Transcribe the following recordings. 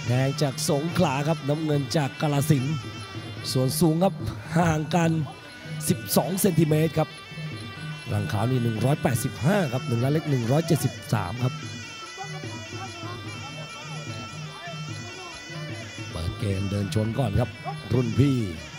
แดงจากสงขลาครับน้ำเงินจากกาฬสินธุ์ส่วนสูงครับห่างกัน12เซนติเมตรครับหลังขาวนี่185ครับ1ล้านเล็ก173ครับเปิดเกมเดินชนก่อนครับรุ่นพี่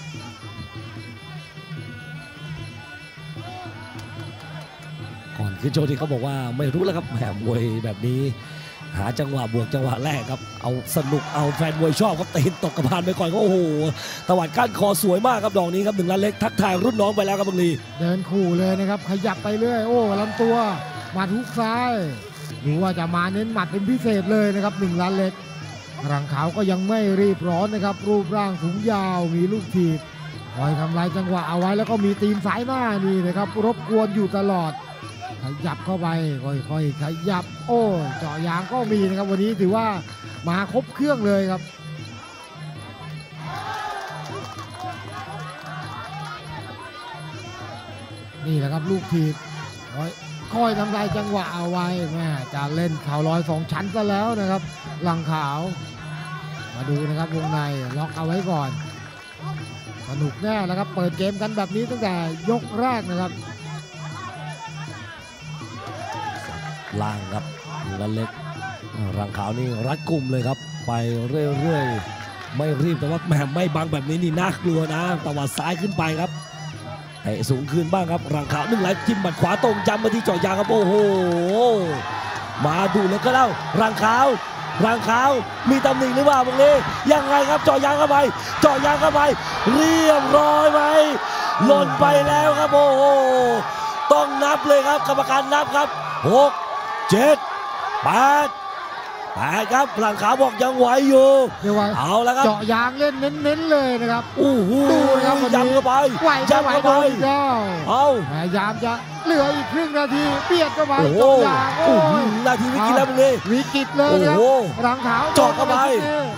ก่อนขึ้นโชว์ที่เขาบอกว่าไม่รู้แล้วครับแหมมวยแบบนี้หาจังหวะบวกจังหวะแรกครับเอาสนุกเอาแฟนมวยชอบครับตีนตกกระพานไปก่อนก็โอ้โหตวัดก้านคอสวยมากครับดอกนี้ครับ1ล้านเล็กทักทายรุ่นน้องไปแล้วครับบังลีเดินขู่เลยนะครับขยับไปเรื่อยโอ้ลำตัวหมัดฮุกซ้ายดูว่าจะมาเน้นหมัดเป็นพิเศษเลยนะครับ1ล้านเล็กรังขาวก็ยังไม่รีบร้อนนะครับรูปร่างสูงยาวมีลูกถีบคอยทำลายจังหวะเอาไว้แล้วก็มีตีนซ้ายหน้านี่นะครับรบกวนอยู่ตลอดขยับเข้าไปค่อยๆขยับโอ้เจาะยางก็มีนะครับวันนี้ถือว่ามาครบเครื่องเลยครับนี่แหละครับลูกถีบค่อยทำลายจังหวะเอาไว้แม่จะเล่นเข่าลอย2ชั้นซะแล้วนะครับหลังขาวมาดูนะครับวงในล็อกเอาไว้ก่อนสนุกแน่แล้วครับเปิดเกมกันแบบนี้ตั้งแต่ยกแรกนะครับล่างครับ1ล้านเล็กรังขาวนี่รัดกุมเลยครับไปเรื่อยๆไม่รีบแต่ว่าแหมไม่บังแบบนี้นี่น่ากลัวนะตวัดซ้ายขึ้นไปครับเตะสูงคืนบ้างครับรังขาว1ล้านจิ้มหมัดขวาตรงจำมาที่เจาะยางครับโอ้โหมาดูแล้วก็เล่ารังขาวมีตำหนิหรือเปล่าตรงนี้ยังไงครับเจาะยางเข้าไปเรียบร้อยไหมหล่นไปแล้วครับโอ้โหต้องนับเลยครับกรรมการนับครับ6 7 8ครับหลังขาบอกยังไหวอยู่เอาแล้วครับเจาะยางเล่นเน้นเลยนะครับดูนะครับย้ำเข้าไปเอาพยายามจะเหลืออีกครึ่งนาทีเปียดเข้าไปเจาะยางนาทีวิกฤตแล้วเลยวิกฤตเลยนะครับหลังขาเจาะเข้าไป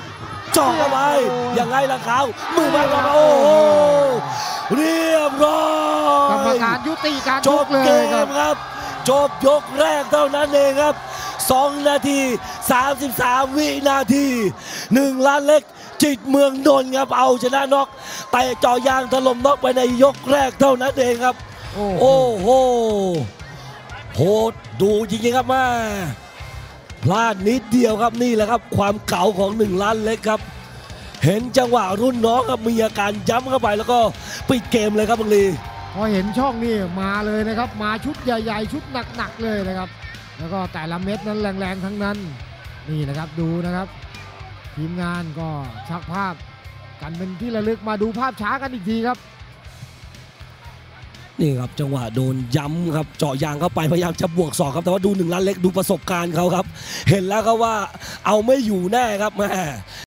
ยังไงหลังขามือไปก่อนโอ้เรียบร้อยกรรมการยุติการจบเกมครับจบยกแรกเท่านั้นเองครับ2 นาที 33 วินาที1ล้านเล็กจิตเมืองนนท์ครับเอาชนะน็อกแต่เจาะยางถล่มน็อกไปในยกแรกเท่านั้นเองครับโอ้โหโหดดูจริงๆครับมาพลาดนิดเดียวครับนี่แหละครับความเก่าของ1ล้านเล็กครับเห็นจังหวะรุ่นน้องครับมีอาการย้ำเข้าไปแล้วก็ปิดเกมเลยครับบังลีพอเห็นช่องนี่มาเลยนะครับมาชุดใหญ่ๆชุดหนักๆเลยนะครับแล้วก็แต่ละเม็ดนั้นแรงๆทั้งนั้นนี่นะครับดูนะครับทีมงานก็ชักภาพกันเป็นที่ระลึกมาดูภาพช้ากันอีกทีครับนี่ครับจังหวะโดนย้ำครับเจาะยางเข้าไปพยายามจะบวกศอกครับแต่ว่าดู1ล้านเล็กดูประสบการณ์เขาครับเห็นแล้วก็ว่าเอาไม่อยู่แน่ครับแม่